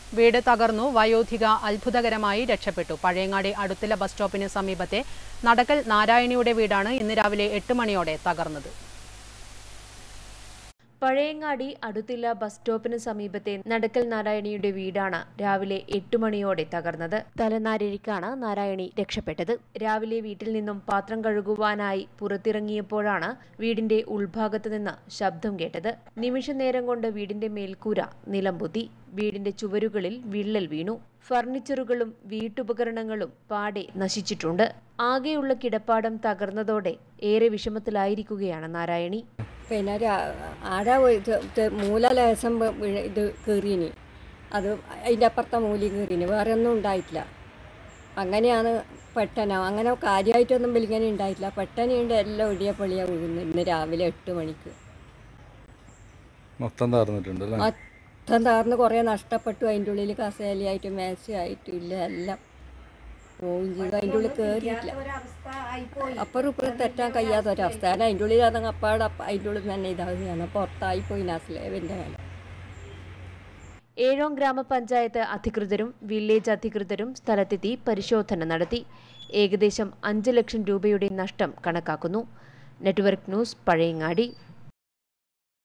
വീട് തകർന്നു. വയോധിക അത്ഭുതകരമായി രക്ഷപ്പെട്ടു. പഴയങ്ങാടി അടുത്തില ബസ് സ്റ്റോപ്പിന് സമീപത്തെ നടക്കൽ നാരായണിയുടെ വീടാണ് ഇന്ന് രാവിലെ 8 മണിയോടെ തകർന്നത്. പഴയങ്ങാടി അടുത്തില ബസ് സ്റ്റോപ്പിന് സമീപത്തെ നടക്കൽ നാരായണിയുടെ വീടാണ് രാവിലെ 8 മണിയോടെ തകർന്നത്. തലനാരിഴയ്ക്കാണ് നാരായണി രക്ഷപ്പെട്ടത്. രാവിലെ വീട്ടിൽ നിന്നും പാത്രം കഴുകുവാനായി പുറത്തിറങ്ങിയപ്പോഴാണ് വീടിന്റെ ഉൾഭാഗത്ത് നിന്ന് ശബ്ദം കേട്ടത്. നിമിഷനേരം കൊണ്ട് വീടിന്റെ മേൽക്കൂര നിലംപൊത്തി. വീടിന്റെ ചുവരുകളിൽ വിള്ളൽ വീണു. ഫർണിച്ചറുകളും വീട്ടുപകരണങ്ങളും പാടെ നശിച്ചിട്ടുണ്ട്. ആകെയുള്ള കിടപ്പാടം തകർന്നതോടെ ഏറെ വിഷമത്തിലായിരിക്കുകയാണ് നാരായണി. പിന്നെ ആടെ മൂലലേശം ഇത് കീറിയിനി, അത് അതിൻ്റെ അപ്പുറത്തെ മൂലി കീറിനി, വേറെ ഒന്നും ഉണ്ടായിട്ടില്ല. അങ്ങനെയാണ് പെട്ടെന്ന്, അങ്ങനെ കാര്യമായിട്ടൊന്നും ഇങ്ങനെ ഉണ്ടായിട്ടില്ല. പെട്ടെന്നുണ്ട് എല്ലാം ഒടിയ പൊളിയാണ് വീഴുന്നത്. ഇന്ന് രാവിലെ 8 മണിക്ക് മൊത്തം തകർന്നിട്ടുണ്ട്. മൊത്തം തകർന്ന് കുറേ നഷ്ടപ്പെട്ടു. അതിൻ്റെ ഉള്ളിൽ കസേലയായിട്ടും മേശയായിട്ടും ഇല്ല, എല്ലാം പോവുകയും ചെയ്തു. അതിൻ്റെ ഉള്ളിൽ കയറിയിട്ടില്ല. അപ്പുറം ഇപ്പുറം തെറ്റാൻ കഴിയാത്ത ഒരവസ്ഥ. കാരണം അതിൻ്റെ ഉള്ളിൽ അതങ്ങ് അപ്പാട് അതിൻ്റെ ഉള്ളിൽ തന്നെ ഇതാവുകയാണ്. പുറത്തായിപ്പോയി സ്ലേവിൻ്റെ മേലെ. ഏഴോം ഗ്രാമപഞ്ചായത്ത് അധികൃതരും വില്ലേജ് അധികൃതരും സ്ഥലത്തെത്തി പരിശോധന നടത്തി. ഏകദേശം 5 ലക്ഷം രൂപയുടെ നഷ്ടം കണക്കാക്കുന്നു. Network news, Pazhayangadi.